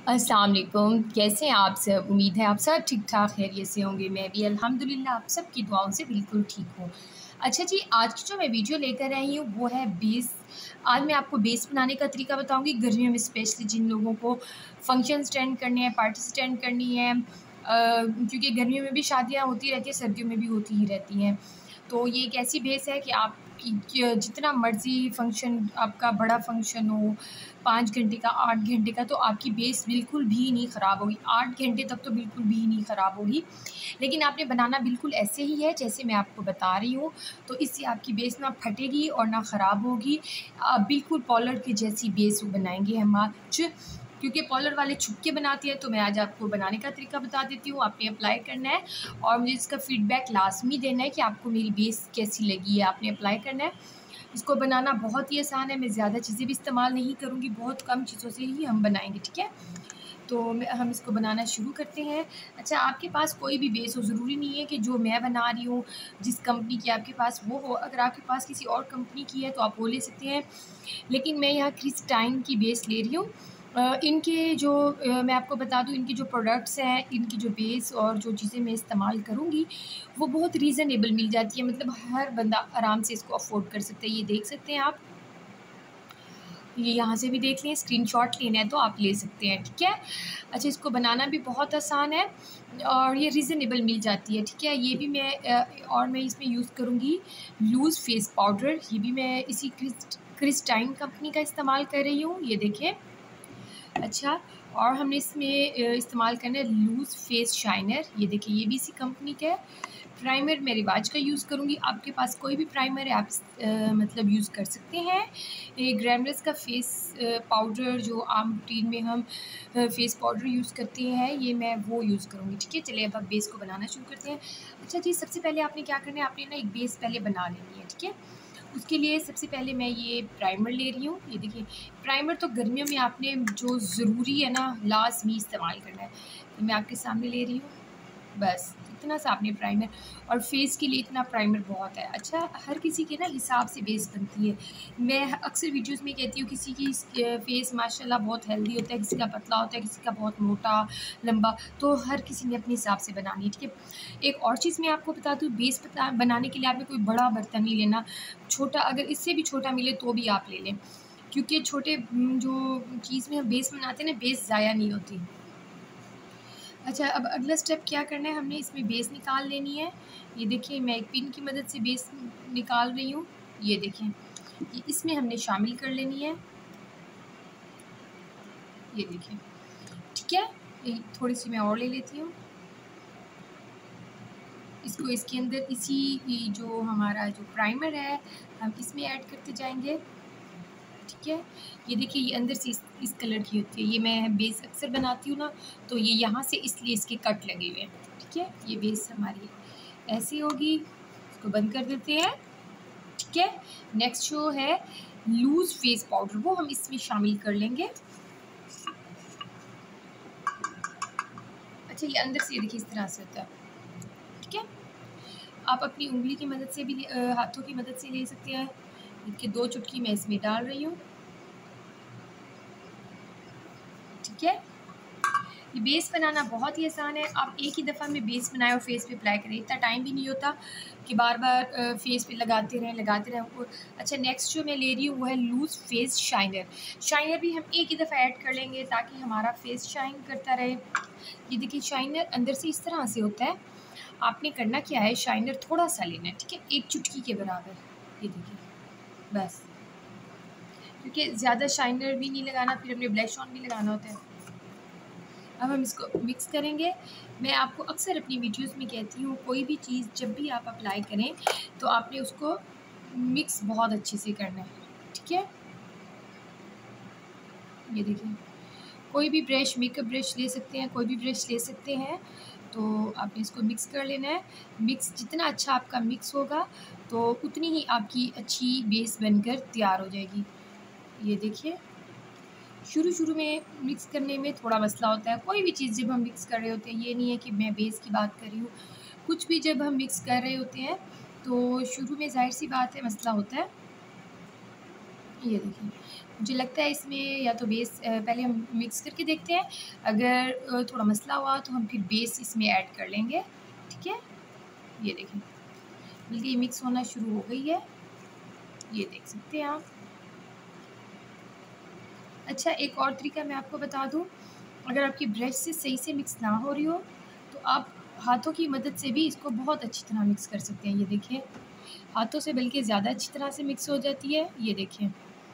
अस्सलाम वालेकुम। कैसे हैं आप सब? उम्मीद है आप सब ठीक-ठाक खैरियत से होंगे। मैं भी अल्हम्दुलिल्लाह आप सब की दुआओं से बिल्कुल ठीक हूँ। अच्छा जी, आज की जो मैं वीडियो लेकर आई हूँ वो है बेस। आज मैं आपको बेस बनाने का तरीका बताऊँगी, गर्मियों में स्पेशली जिन लोगों को फंक्शंस अटेंड करने हैं, पार्टीज़ अटेंड करनी है, क्योंकि गर्मियों में भी शादियाँ होती रहती हैं, सर्दियों में भी होती ही रहती हैं। तो ये एक ऐसी बेस है कि आप कि जितना मर्ज़ी फंक्शन, आपका बड़ा फंक्शन हो, 5 घंटे का, 8 घंटे का, तो आपकी बेस बिल्कुल भी नहीं ख़राब होगी। 8 घंटे तक तो बिल्कुल भी नहीं ख़राब होगी। लेकिन आपने बनाना बिल्कुल ऐसे ही है जैसे मैं आपको बता रही हूँ, तो इससे आपकी बेस ना फटेगी और ना ख़राब होगी। बिल्कुल पॉलर की जैसी बेस बनाएँगे हम आज, क्योंकि पॉलर वाले छुपके बनाते हैं, तो मैं आज आपको बनाने का तरीका बता देती हूँ। आपने अप्लाई करना है और मुझे इसका फ़ीडबैक लाज़मी देना है कि आपको मेरी बेस कैसी लगी है। आपने अप्लाई करना है। इसको बनाना बहुत ही आसान है, मैं ज़्यादा चीज़ें भी इस्तेमाल नहीं करूँगी, बहुत कम चीज़ों से ही हम बनाएँगे, ठीक है? तो हम इसको बनाना शुरू करते हैं। अच्छा, आपके पास कोई भी बेस हो, ज़रूरी नहीं है कि जो मैं बना रही हूँ, जिस कंपनी की आपके पास वो हो। अगर आपके पास किसी और कंपनी की है तो आप वो ले सकते हैं, लेकिन मैं यहाँ क्रिस्टाइन की बेस ले रही हूँ। इनके जो मैं आपको बता दूँ, इनके जो प्रोडक्ट्स हैं, इनकी जो बेस और जो चीज़ें मैं इस्तेमाल करूँगी, वो बहुत रीज़नेबल मिल जाती है। मतलब हर बंदा आराम से इसको अफ़ोर्ड कर सकता है। ये देख सकते हैं आप, ये यहाँ से भी देख लें, स्क्रीनशॉट लेना है तो आप ले सकते हैं, ठीक है? अच्छा, इसको बनाना भी बहुत आसान है और ये रीज़नेबल मिल जाती है, ठीक है? ये भी मैं और मैं इसमें यूज़ करूँगी लूज़ फेस पाउडर। ये भी मैं इसी क्रिस्टाइन कंपनी का इस्तेमाल कर रही हूँ, ये देखें। अच्छा, और हमने इसमें इस्तेमाल करना है लूज़ फेस शाइनर। ये देखिए, ये भी इसी कंपनी का है। प्राइमर मैं रिवाज का यूज़ करूँगी। आपके पास कोई भी प्राइमर है, आप मतलब यूज़ कर सकते हैं। ये ग्लैमरस का फेस पाउडर, जो आम रूटीन में हम फेस पाउडर यूज़ करते हैं, ये मैं वो यूज़ करूँगी, ठीक है? चलिए अब आप बेस को बनाना शुरू करते हैं। अच्छा जी, सबसे पहले आपने क्या करना है, आपने ना एक बेस पहले बना लेनी है, ठीक है? उसके लिए सबसे पहले मैं ये प्राइमर ले रही हूँ। ये देखिए, प्राइमर तो गर्मियों में आपने जो ज़रूरी है ना, लाज़मी इस्तेमाल करना है। तो मैं आपके सामने ले रही हूँ, बस इतना सा आपने प्राइमर, और फेस के लिए इतना प्राइमर बहुत है। अच्छा, हर किसी के ना हिसाब से बेस बनती है। मैं अक्सर वीडियोस में कहती हूँ, किसी की फेस माशाल्लाह बहुत हेल्दी होता है, किसी का पतला होता है, किसी का बहुत मोटा लंबा, तो हर किसी ने अपने हिसाब से बनानी है, ठीक है? एक और चीज़ मैं आपको बता दूँ, बेस बनाने के लिए आपने कोई बड़ा बर्तन नहीं लेना, छोटा, अगर इससे भी छोटा मिले तो भी आप ले लें, क्योंकि छोटे जो चीज़ में हम बेस बनाते हैं ना, बेस ज़ाया नहीं होती। अच्छा, अब अगला स्टेप क्या करना है, हमने इसमें बेस निकाल लेनी है। ये देखिए, मैं एक पिन की मदद से बेस निकाल रही हूँ। ये देखें, ये इसमें हमने शामिल कर लेनी है। ये देखिए, ठीक है? ये थोड़ी सी मैं और ले लेती हूँ। इसको इसके अंदर इसी जो हमारा जो प्राइमर है, हम इसमें ऐड करते जाएंगे, ठीक है? ये देखिए, ये अंदर से इस कलर की होती है। ये मैं बेस अक्सर बनाती हूँ ना, तो ये यहाँ से इसलिए इसके कट लगे हुए हैं, ठीक है? ये बेस हमारी ऐसी होगी। इसको बंद कर देते हैं, ठीक है? नेक्स्ट जो है लूज़ फेस पाउडर, वो हम इसमें शामिल कर लेंगे। अच्छा, ये अंदर से देखिए इस तरह से होता है, ठीक है? आप अपनी उंगली की मदद से भी हाथों की मदद से ले सकते हैं। देखिए, 2 चुटकी मैं इसमें डाल रही हूँ, ठीक है? ये बेस बनाना बहुत ही आसान है। आप एक ही दफ़ा में बेस बनाएं और फेस पे अप्लाई करें, इतना टाइम भी नहीं होता कि बार बार फेस पे लगाते रहें वो। अच्छा, नेक्स्ट जो मैं ले रही हूँ वो है लूज़ फेस शाइनर। शाइनर भी हम एक ही दफ़ा ऐड कर लेंगे ताकि हमारा फेस शाइन करता रहे। ये देखिए, शाइनर अंदर से इस तरह से होता है। आपने करना क्या है, शाइनर थोड़ा सा लेना है, ठीक है? 1 चुटकी के बराबर। ये देखिए, बस, क्योंकि ज़्यादा शाइनर भी नहीं लगाना, फिर हमने ब्लश ऑन भी लगाना होता है। अब हम इसको मिक्स करेंगे। मैं आपको अक्सर अपनी वीडियोस में कहती हूँ, कोई भी चीज़ जब भी आप अप्लाई करें तो आपने उसको मिक्स बहुत अच्छे से करना है, ठीक है? ये देखिए, कोई भी ब्रश, मेकअप ब्रश ले सकते हैं, कोई भी ब्रश ले सकते हैं। तो आपने इसको मिक्स कर लेना है। मिक्स जितना अच्छा आपका मिक्स होगा, तो उतनी ही आपकी अच्छी बेस बनकर तैयार हो जाएगी। ये देखिए, शुरू-शुरू में मिक्स करने में थोड़ा मसला होता है। कोई भी चीज़ जब हम मिक्स कर रहे होते हैं, ये नहीं है कि मैं बेस की बात कर रही हूँ, कुछ भी जब हम मिक्स कर रहे होते हैं, तो शुरू में ज़ाहिर-सी बात है मसला होता है। ये देखिए, मुझे लगता है इसमें या तो बेस पहले हम मिक्स करके देखते हैं, अगर थोड़ा मसला हुआ तो हम फिर बेस इसमें ऐड कर लेंगे। ठीक है, ये देखें बल्कि ये मिक्स होना शुरू हो गई है, ये देख सकते हैं आप। अच्छा, एक और तरीका मैं आपको बता दूं, अगर आपकी ब्रश से सही से मिक्स ना हो रही हो तो आप हाथों की मदद से भी इसको बहुत अच्छी तरह मिक्स कर सकते हैं। ये देखें, हाथों से बल्कि ज़्यादा अच्छी तरह से मिक्स हो जाती है। ये देखें,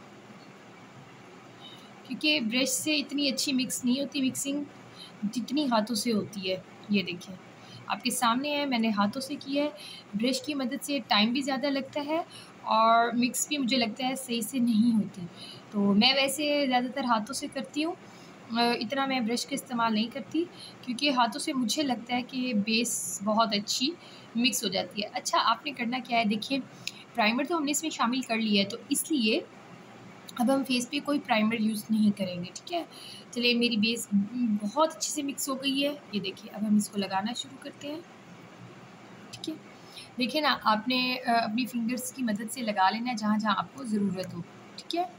क्योंकि ब्रश से इतनी अच्छी मिक्स नहीं होती मिक्सिंग जितनी हाथों से होती है। ये देखें, आपके सामने है, मैंने हाथों से किया है। ब्रश की मदद से टाइम भी ज़्यादा लगता है और मिक्स भी मुझे लगता है सही से नहीं होती। तो मैं वैसे ज़्यादातर हाथों से करती हूँ, इतना मैं ब्रश का इस्तेमाल नहीं करती, क्योंकि हाथों से मुझे लगता है कि बेस बहुत अच्छी मिक्स हो जाती है। अच्छा, आपने करना क्या है, देखिए प्राइमर तो हमने इसमें शामिल कर लिया है, तो इसलिए अब हम फेस पे कोई प्राइमर यूज़ नहीं करेंगे। ठीक है, चलिए मेरी बेस बहुत अच्छे से मिक्स हो गई है। ये देखिए, अब हम इसको लगाना शुरू करते हैं। ठीक है, देखिए ना, आपने अपनी फिंगर्स की मदद से लगा लेना है जहाँ जहाँ आपको ज़रूरत हो। ठीक है,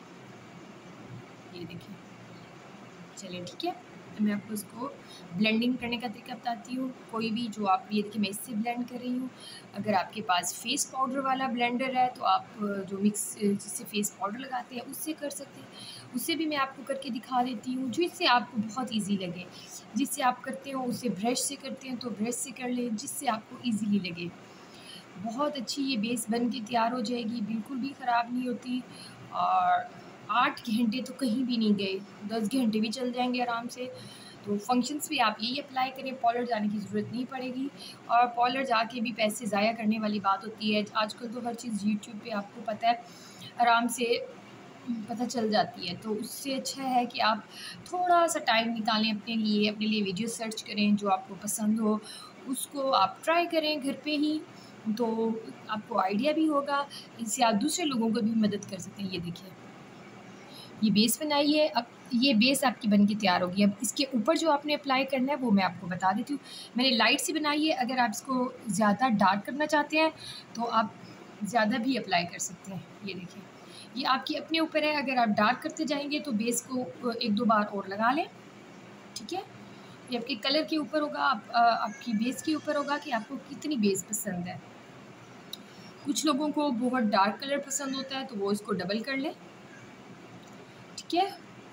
ये देखिए, चलिए ठीक है, तो मैं आपको इसको ब्लेंडिंग करने का तरीका बताती हूँ। कोई भी जो आप, ये देखिए मैं इससे ब्लेंड कर रही हूँ। अगर आपके पास फेस पाउडर वाला ब्लेंडर है तो आप जो मिक्स जिससे फेस पाउडर लगाते हैं उससे कर सकते हैं। उससे भी मैं आपको करके दिखा देती हूँ, जिससे आपको बहुत ईजी लगे। जिससे आप करते हो उससे ब्रश से करते हैं तो ब्रश से कर लें, जिससे आपको ईजीली लगे। बहुत अच्छी ये बेस बन के तैयार हो जाएगी, बिल्कुल भी ख़राब नहीं होती। और 8 घंटे तो कहीं भी नहीं गए, 10 घंटे भी चल जाएंगे आराम से। तो फंक्शंस भी आप यही अप्लाई करें, पार्लर जाने की ज़रूरत नहीं पड़ेगी। और पार्लर जाके भी पैसे ज़ाया करने वाली बात होती है। आजकल तो हर चीज़ यूट्यूब पे आपको पता है आराम से पता चल जाती है। तो उससे अच्छा है कि आप थोड़ा सा टाइम निकालें अपने लिए वीडियो सर्च करें, जो आपको पसंद हो उसको आप ट्राई करें घर पे ही, तो आपको आइडिया भी होगा। इससे आप दूसरे लोगों को भी मदद कर सकते हैं। ये देखिए, ये बेस बनाई है, अब ये बेस आपकी बन के तैयार होगी। अब इसके ऊपर जो आपने अप्लाई करना है वो मैं आपको बता देती हूँ। मैंने लाइट सी बनाई है, अगर आप इसको ज़्यादा डार्क करना चाहते हैं तो आप ज़्यादा भी अप्लाई कर सकते हैं। ये देखिए, ये आपके अपने ऊपर है। अगर आप डार्क करते जाएंगे तो बेस को 1-2 बार और लगा लें। ठीक है, ये आपके कलर के ऊपर होगा, आपकी बेस के ऊपर होगा कि आपको कितनी बेस पसंद है। कुछ लोगों को बहुत डार्क कलर पसंद होता है तो वो इसको डबल कर लें। ठीक है,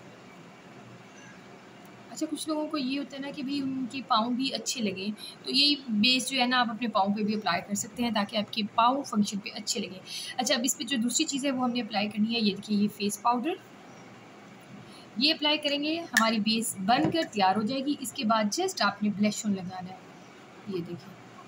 अच्छा, कुछ लोगों को ये होता है ना कि भाई उनके पाँव भी अच्छे लगें, तो यही बेस जो है ना आप अपने पाँव पे भी अप्लाई कर सकते हैं ताकि आपके पाँव फंक्शन पे अच्छे लगें। अच्छा, अब इस पे जो दूसरी चीज़ है वो हमने अप्लाई करनी है। ये देखिए, ये फेस पाउडर, ये अप्लाई करेंगे, हमारी बेस बनकर तैयार हो जाएगी। इसके बाद जस्ट आपने ब्लश ऑन लगाना है। ये देखिए,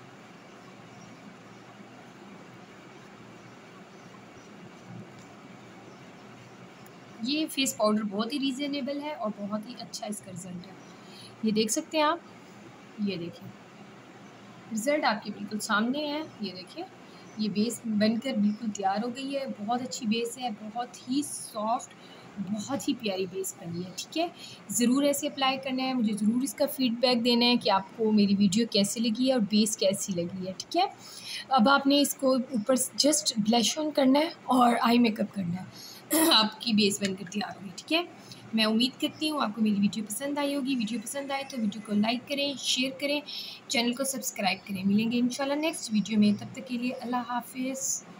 ये फेस पाउडर बहुत ही रीज़नेबल है और बहुत ही अच्छा इसका रिज़ल्ट है। ये देख सकते हैं आप, ये देखिए रिज़ल्ट आपके बिल्कुल सामने है। ये देखिए, ये बेस बनकर बिल्कुल तैयार हो गई है। बहुत अच्छी बेस है, बहुत ही सॉफ्ट, बहुत ही प्यारी बेस बनी है। ठीक है, ज़रूर ऐसे अप्लाई करना है। मुझे ज़रूर इसका फ़ीडबैक देना है कि आपको मेरी वीडियो कैसी लगी है और बेस कैसी लगी है। ठीक है, अब आपने इसको ऊपर जस्ट ब्लश ऑन करना है और आई मेकअप करना है। आपकी बेस बनकर तैयार होगी। ठीक है, मैं उम्मीद करती हूँ आपको मेरी वीडियो पसंद आई होगी। वीडियो पसंद आए तो वीडियो को लाइक करें, शेयर करें, चैनल को सब्सक्राइब करें। मिलेंगे इंशाल्लाह नेक्स्ट वीडियो में, तब तक के लिए अल्लाह हाफिज़।